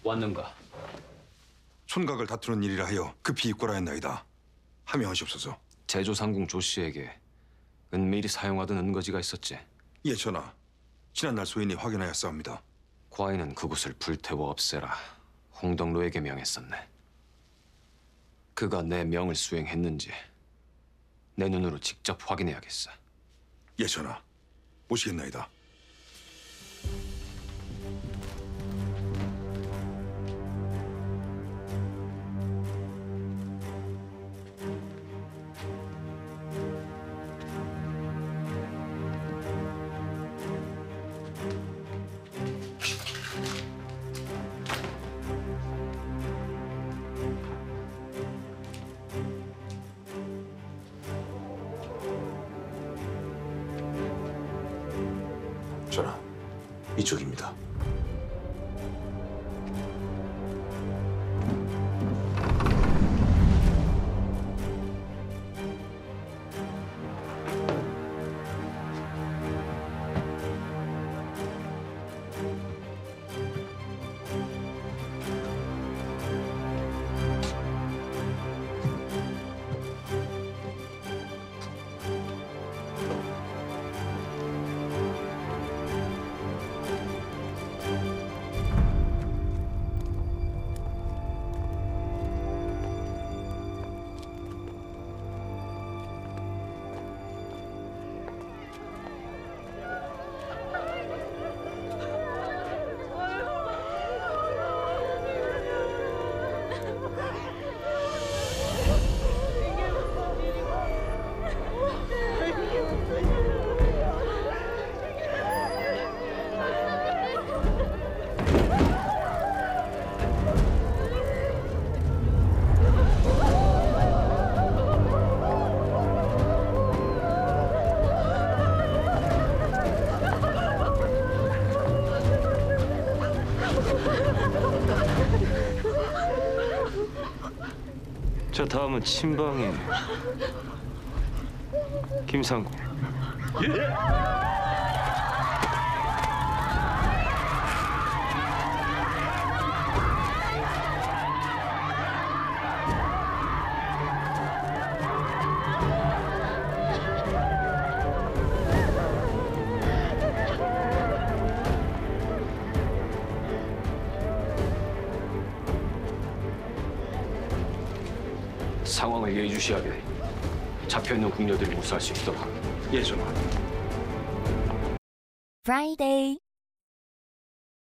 왔는가? 촌각을 다투는 일이라 하여 급히 입고라 했나이다. 하명하시옵소서. 제조상궁 조 씨에게 은밀히 사용하던 은거지가 있었지. 예, 전하. 지난날 소인이 확인하였사옵니다. 과인은 그곳을 불태워 없애라 홍덕로에게 명했었네. 그가 내 명을 수행했는지 내 눈으로 직접 확인해야겠어. 예, 전하. 모시겠나이다. 전하, 이쪽입니다. 자, 다음은 친방이 김상궁. 상황을 예의주시하게 잡혀있는 궁녀들이 무사할 수 있도록. 예, 전하. Friday.